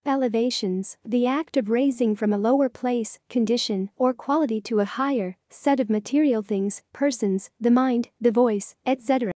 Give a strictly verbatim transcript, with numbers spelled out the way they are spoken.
Elevations, the act of raising from a lower place, condition, or quality to a higher set of material things, persons, the mind, the voice, et cetera.